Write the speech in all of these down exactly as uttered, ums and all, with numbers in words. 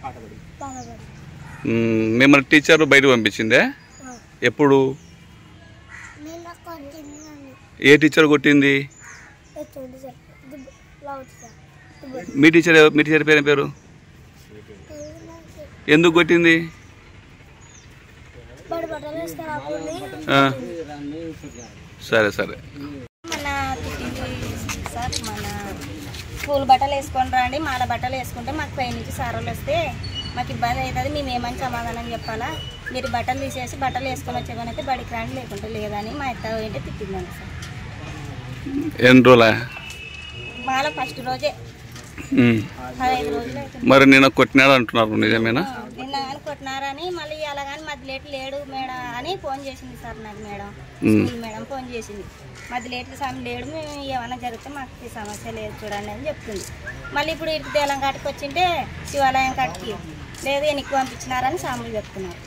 మిమ్మల్ని టీచర్ బయటకు పంపించిందే? ఎప్పుడు? ఏ టీచర్ కొట్టింది? మీ టీచర్ మీ టీచర్ పేరు పేరు ఎందుకు కొట్టింది? సరే సరే. మన సార్ మన స్కూల్ బట్టలు వేసుకొని రండి, మాల బట్టలు వేసుకుంటే మాకు పై నుంచి సారోళ్ళు వస్తే మాకు ఇబ్బంది అవుతుంది, మేము ఏమని సమాధానం చెప్పాలా? మీరు బట్టలు తీసేసి బట్టలు వేసుకొని వచ్చేమనైతే బడికి రండి, లేకుంటే లేదని మా అత్త ఏంటి తిట్టిందండి సార్. ఎన్ని రోజులా? మాల ఫస్ట్ రోజే పదహైదు రోజులు అవుతుంది. మరి నిన్న కొట్టినాడు అంటున్నారు, నిజమేనా? నిన్న కానీ కొట్టినారని మళ్ళీ అలా కానీ మధ్య లేట్ లేడు మేడం అని ఫోన్ చేసింది సార్ నాకు. మేడం స్కూల్ మేడం ఫోన్ చేసింది, మధ్య లేట్ స్వామి లేడు, మేము ఏమైనా జరిగితే మాకు సమస్య లేదు చూడండి అని చెప్తుంది. మళ్ళీ ఇప్పుడు ఇటు దేలం కాటికి వచ్చింటే శివాలయం కాటికి లేదు వెనక్కి పంపించినారని స్వాములు చెప్తున్నారు.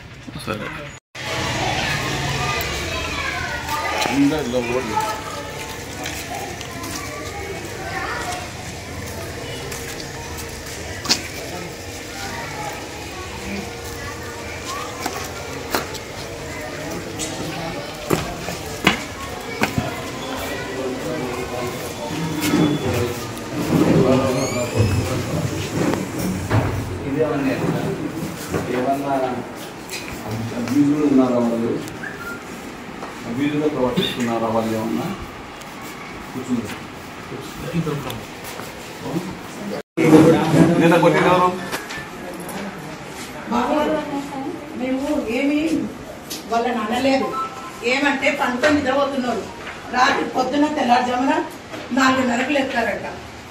ఏమన్నా అభ్యులు ఉన్నారా? వాళ్ళు అభ్యులుగా ప్రవర్తిస్తున్నారా? వాళ్ళు ఏమన్నా నిన్న కొట్టినవారు మేము ఏమి వాళ్ళని అనలేదు. ఏమంటే పంట నిద్రపోతున్నారు, రాత్రి పొద్దున తెల్లారుజామున నాలుగున్నరకు లేస్తారట.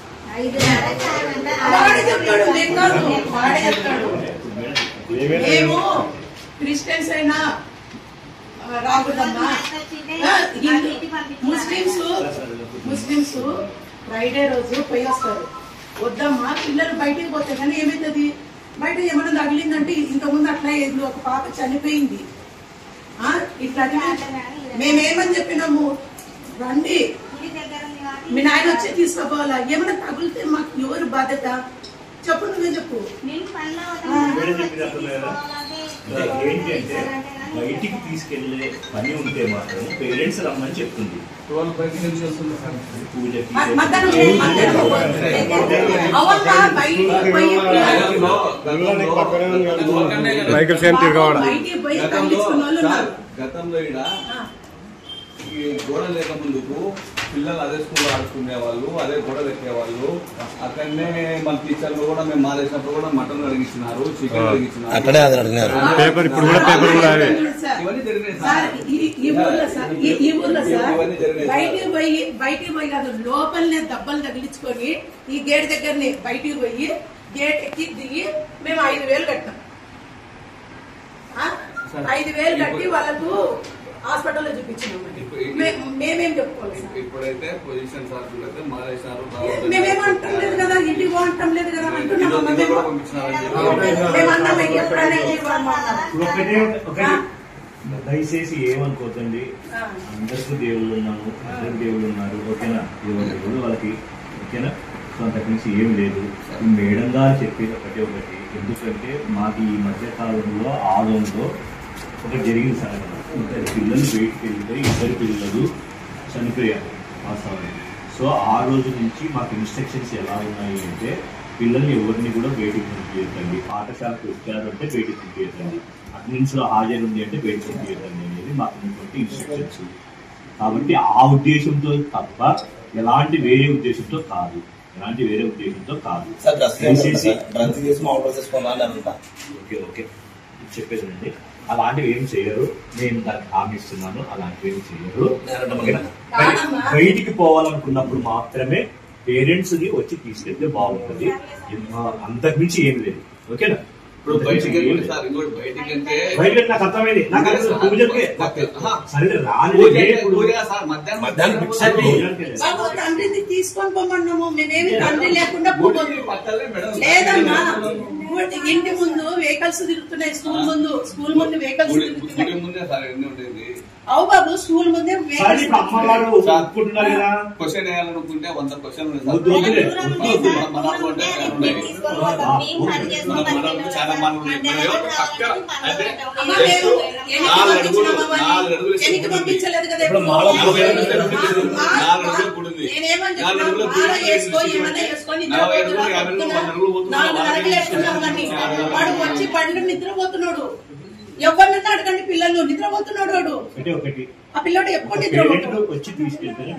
వాడే చెప్తాడు వాడే చెప్తాడు మేము క్రిస్టియన్స్ అయినా రాకూడదమ్మా. ముస్లిమ్స్ ముస్లిమ్స్ ఫ్రైడే రోజు పోయి వస్తారు. వద్దమ్మా, పిల్లలు బయటికి పోతే కానీ ఏమవుతుంది? బయట ఏమైనా తగిలిందంటే ఇంతకుముందు అట్లా ఏదో ఒక పాప చనిపోయింది ఇట్లా. మేమేమని చెప్పినాము, రండి మీ నాయన వచ్చి తీసుకోపోవాలా? ఏమైనా తగిలితే మాకు ఎవరు బాధ్యత? చెప్పు, నువ్వే చెప్పు. ఏంటంటే బయటికి తీసుకెళ్లే పని ఉంటే మాత్రం పేరెంట్స్ రమ్మని చెప్తుంది. పూజకి గతంలో ఇక్కడ ఈ గోడలు లేక ముందుకు పిల్లలు అదే స్కూల్లో ఆడుకునే వాళ్ళు, అదే గోడలు ఎక్కేవాళ్ళు. అక్కడనే మన టీచర్లు కూడా మేము మారేసినప్పుడు కూడా మటన్ అడిగిస్తున్నారు, చికెన్ అడిగిస్తున్నారు. బయటికి పోయి బయటికి పోయి కాదు, లోపలనే దెబ్బలు తగిలించుకొని ఈ గేట్ దగ్గరనే బయటికి పోయి గేట్ ఎక్కి దిగి మేము ఐదు వేలు కట్టాం. ఐదు వేలు కట్టి వాళ్ళకు హాస్పిటల్లో చూపించినాం. మేమేం చెప్పుకోవాలి? ఇప్పుడైతే పొజిషన్ మేమేమంటాం లేదు కదా, ఇంటికి పోవటం లేదు కదా అంటున్నాము. దయచేసి ఏమనుకోకండి, అందరికీ దేవుళ్ళు ఉన్నాము, అందరికి దేవుళ్ళు ఉన్నారు, ఓకేనా? దేవుడు దేవుడు వాళ్ళకి, ఓకేనా? సో అంతకు నుంచి ఏం లేదు. మేడం గారు చెప్పేది ఒకటి ఒకటి, ఎందుకంటే మాకు ఈ మధ్య కాలంలో ఆదంలో ఒకటి జరిగింది సంఘటన. ఇద్దరు పిల్లలు బయటికి వెళ్ళిపోయి ఇద్దరు పిల్లలు చనిపోయారు వాస్తవానికి. సో ఆ రోజు నుంచి మాకు ఇన్స్ట్రక్షన్స్ ఎలా ఉన్నాయి అంటే, పిల్లల్ని ఎవరిని కూడా బయటికి పంపించండి, పాఠశాలకు వచ్చారు అంటే బయటికి పంపించండి, అటెండెన్స్ లో హాజరు ఉంది అంటే బయటికి పంపించండి అనేది మాకు ఉన్నటువంటి ఇన్స్ట్రక్షన్స్. కాబట్టి ఆ ఉద్దేశంతో తప్ప ఎలాంటి వేరే ఉద్దేశంతో కాదు, ఎలాంటి వేరే ఉద్దేశంతో కాదు. ఓకే ఓకే చెప్పేదండి, అలాంటివి ఏం చేయరు. నేను దానికి హామీ ఇస్తున్నాను, అలాంటివి ఏం చేయరు. బయటికి పోవాలనుకున్నప్పుడు మాత్రమే పేరెంట్స్ ని వచ్చి తీసుకెళ్తే బాగుంటుంది, అంతకుమించి ఏం లేదు. ఓకేనా? బయటకి నాకు అర్థమైంది, నాకు సరే తండ్రిని తీసుకొని పోమన్నాము. మేమేమి తండ్రి లేకుండా లేదమ్మా. ఇంటి ముందు వెహికల్స్ తిరుగుతున్నాయి, స్కూల్ ముందు స్కూల్ ముందు వెహికల్స్ తిరుగుతున్నాయి. అవు బాబు స్కూల్ ముందే క్వశ్చన్ వేయాలనుకుంటే వంద క్వశ్చన్ చాలా మంది పంపించలేదు కదా వాడు వచ్చి పండు నిద్రపోతున్నాడు. ఎవరినన్నా అడగండి పిల్లలు నిద్రపోతున్నాడు వాడు. ఆ పిల్లడు ఎప్పుడు నిద్రపోతున్నాడు వచ్చి తీసుకెళ్తారు.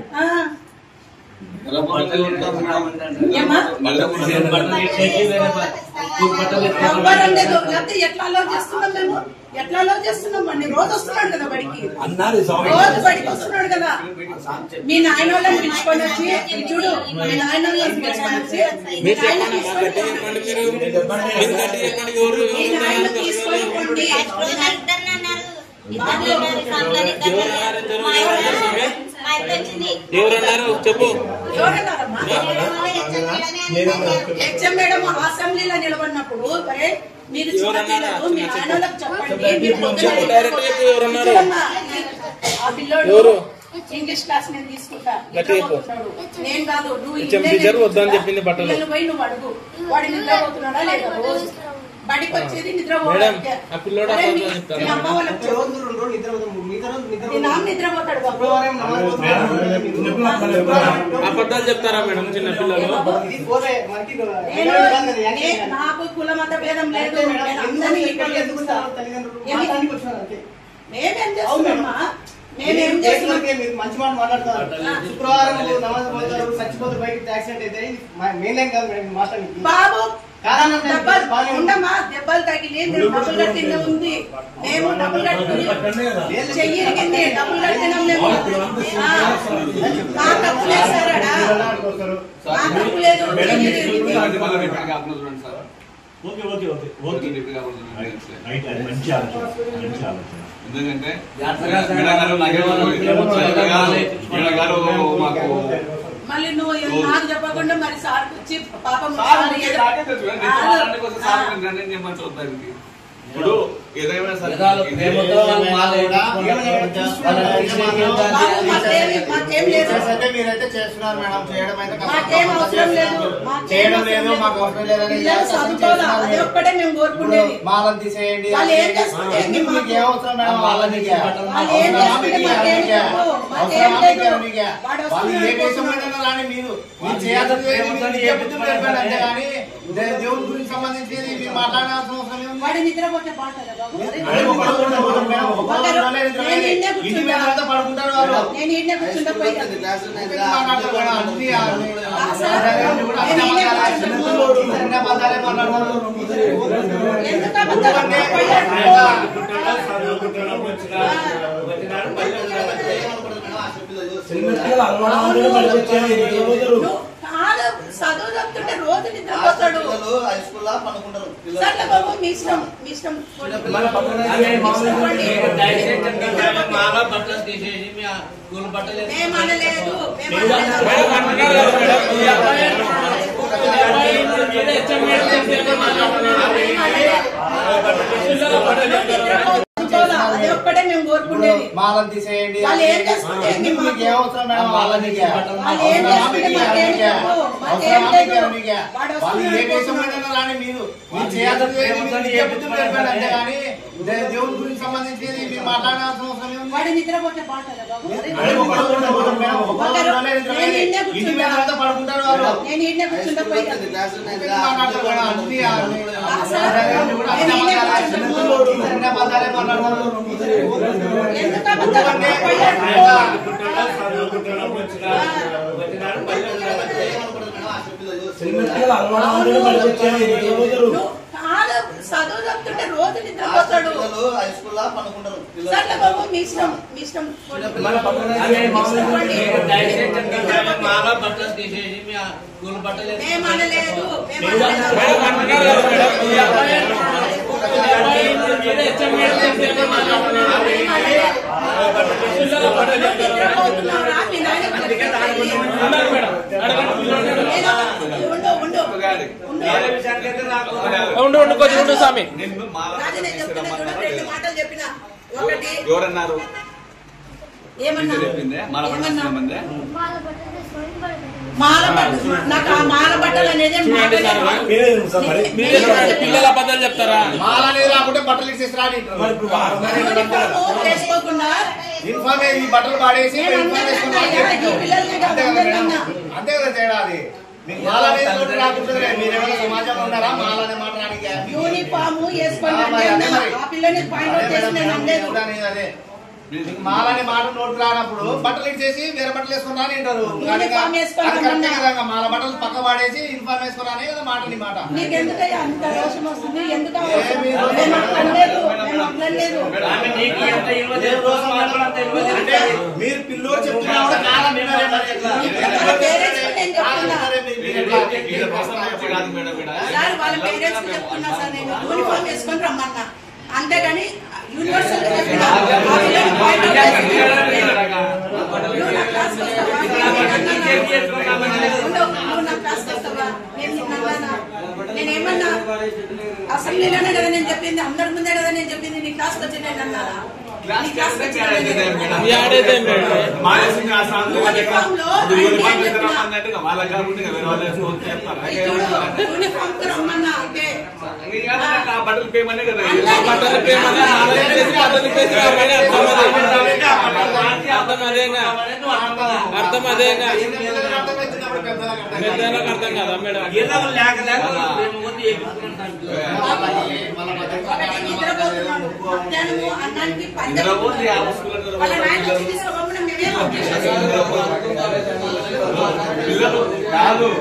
లేకపోతే ఎట్లా అలౌ చేస్తున్నాం మేము ఎట్లా అలౌ చేస్తున్నాం అండి. రోజు వస్తున్నాడు కదా బడికి, రోజు బడికి వస్తున్నాడు కదా. మీ నాయన వాళ్ళని పిలుచుకొని వచ్చి చూడు, మీ నాయన వాళ్ళని పిలుచుకొని వచ్చి మీ నాయన తీసుకొని మీ నాయన తీసుకొని పోండి. చెప్పు హెచ్ఎం మేడం అసెంబ్లీలో నిలబడినప్పుడు మీరు చిన్నపిల్లలు మీ నాయనలకు చెప్పండి. ఆ పిల్లోడు ఇంగ్లీష్ క్లాస్ నేను తీసుకుంటా, నేను కాదు నువ్వు చెప్పింది బట్టలు పోయి నువ్వు అడుగు వాడు నిద్రపోతున్నాడా లేదా. రోజు బడికి వచ్చేది నిద్రపోతాడు. నిద్రపోతాడు అబద్ధాలు చెప్తారా మేడం చిన్న పిల్లలు? నాకు కుల మత భేదం లేదు. మేమేం చేస్తున్నామా మేమేం చేస్తున్నాం మంచి మాట మాట్లాడతారు. శుక్రవారం నమాజ్ పోతారు, చచ్చిపోతారు, బయట యాక్సిడెంట్ అయితే మెయిన్ కాదు మాట్లాడి బాబు ఉండమ్మా. దెబ్బలు తగిలి డబ్బులు కట్టిన ఉంది. మేము డబ్బులు కట్టుకుని చెయ్యిరిగింది, డబ్బులు కట్టినాం మేము. మా తప్పు లేదు సార్, అడా మా తప్పు లేదు. ఎందుకంటే మాకు మళ్ళీ నువ్వు నాకు చెప్పకుండా మరి సార్ వచ్చి పాపం ఇప్పుడు ఏదైనా సరే మీరైతే చేస్తున్నారు మేడం. చేయడం అయితే మాకేం అవసరం లేదు, చేయడం లేదు, మాకు అవసరం లేదని అదే ఒక్కటే మేము కోరుకునేది. మాలను తీసేయండి. వాళ్ళు ఏం చేసుకుంటే మీకు ఏం అవసరం మేడం? వాళ్ళని వాళ్ళు ఏం చేసుకుంటే మాకేం చెప్పు, మాకేం లేదు. వాళ్ళు ఏ దేశంలో రాని మీరు మీరు చేయాల్సింది అంతే కానీ దేవుడి గురించి సంబంధించి మీరు మాట్లాడాల్సిన అవసరం లేదు. వాడి నిద్రపోతే బాగుంటుందా బాబు? పడుకుంటారు వాళ్ళు. నేను ఇంట్లో కూర్చుంటే పోయి చదువు చెప్తుంటే రోజు నిద్రపోతాడు. సర్లే బాబు మీ ఇష్టం, మీ ఇష్టం. మేమనలేదు అదే ఒక్కటే మేము కోరుకునేది. మాలను తీసేయండి. వాళ్ళు ఏం చేసుకుంటే మీకు ఏం అవసరం మేడం? వాళ్ళని వాళ్ళు ఏం చేసుకుంటే మాకేం చెప్పు, మాకేం లేదు. వాళ్ళు ఏ దేశంలో రాని మీరు మీరు చేయాల్సింది అంతే కానీ దేవుడి గురించి సంబంధించి మీరు మాట్లాడాల్సిన అవసరం లేదు. వాడి నిద్రపోతే బాగుంటుందా బాబు? పడుకుంటారు వాళ్ళు. నేను ఇంట్లో కూర్చుంటే పోయి చదువు చెప్తుంటే రోజు నిద్రపోతాడు. సర్లే బాబు మీ ఇష్టం, మీ ఇష్టం. మేమనలేదు స్వామి మాటలు చెప్పిన ఒకటి ఎవరన్నారు? ఏమన్నా చెప్పిందే మాల ఏమన్నా పట్టిందే మాల బట్టలు నాకు ఆ మాల బట్టలు అనేది పిల్లల అబద్ధాలు చెప్తారా? మాల అనేది రాకుంటే బట్టలు ఇచ్చేసి రాని వేసుకోకుండా ఇన్ఫార్మ్ ఈ బట్టలు పాడేసి ఇన్ఫార్మ్ వేసుకుని అంతే కదా తేడా అది. మీకు మాల అనేది నోటి రాకుంటుంది. మీరేమైనా సమాజంలో ఉన్నారా మాల అనే మాట రానికి? యూనిఫామ్ వేసుకోండి ఆ పిల్లని పాయింట్ అవుట్ చేసి నేను అనలేదు. అదే మీకు మాల అనే మాట నోటి రానప్పుడు బట్టలు ఇచ్చేసి వేరే బట్టలు వేసుకుని రాని అంటారు. యూనిఫామ్ వేసుకోండి మాల బట్టలు పక్క పాడేసి ఇన్ఫార్మ్ వేసుకుని రాని కదా మాట నీ మాట. నీకు ఎందుకయ్యా అంత రోషం వస్తుంది? ఎందుకు అనలేదు అనలేదు మీరు పిల్లోడు చెప్తున్నారు సార్ వాళ్ళ పేరెంట్స్ కి చెప్తున్నా సార్ నేను యూనిఫామ్ వేసుకొని రమ్మన్నా అంతేగాని యూనివర్సల్ నేనేమన్నా అసెంబ్లీలోనే కదా నేను చెప్పింది, అందరి ముందే కదా నేను చెప్పింది. నీ క్లాస్కి వచ్చి నేను అన్నానా? యూనిఫామ్ కు రమ్మన్నా అంటే బట్టలు పేమనే కదా బట్టలు పేమన్నా అర్థం అదేగా అర్థం అదేగా పెద్దలకు అర్థం కదా మేడం. నిద్రపోతున్నాడు మధ్యాహ్నము అన్నానికి వాళ్ళ నాయన తీసుకోకుండా మేమే పిల్లలు కాదు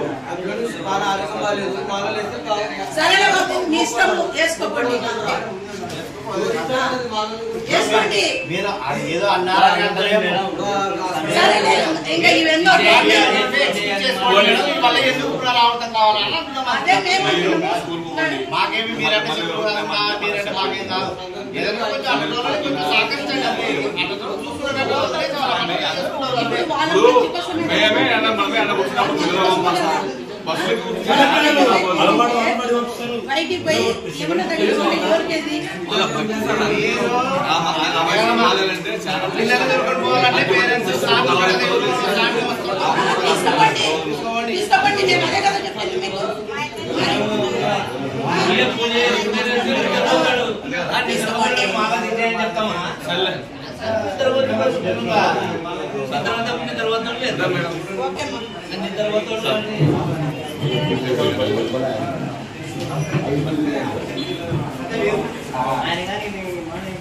సరే బాబు మీ ఇష్టం వేసుకోకండి వేసుకోండి మీరు ఏదో అన్నారని సరే ఇంకా ఇవెన్నో మళ్ళీ ఎందుకు రావటం కావాలని అదే మేము మాకేమి మీరంటే చెప్పుకోవాలమ్మా, మీరంటే మాకేం కాదు. ఏదైనా కొంచెం అన్నతో కొంచెం సహకరించండి. అన్నతో చూసుకునేటట్టు ఇప్పుడు వాళ్ళ ఇప్పుడు మంచి కోసమే మేమే అన్న మనమే అన్న కూర్చున్నప్పుడు బయటికి పోయి ఏమన్నా తగ్గించుకుంటే ఎవరికేది మాలంటే చాలా పిల్లలు దొరకడం పోవాలంటే పేరెంట్స్ తీసుకోండి తీసుకోండి నేను అదే కదా చెప్పాను మీకు తీసుకోండి ఓకే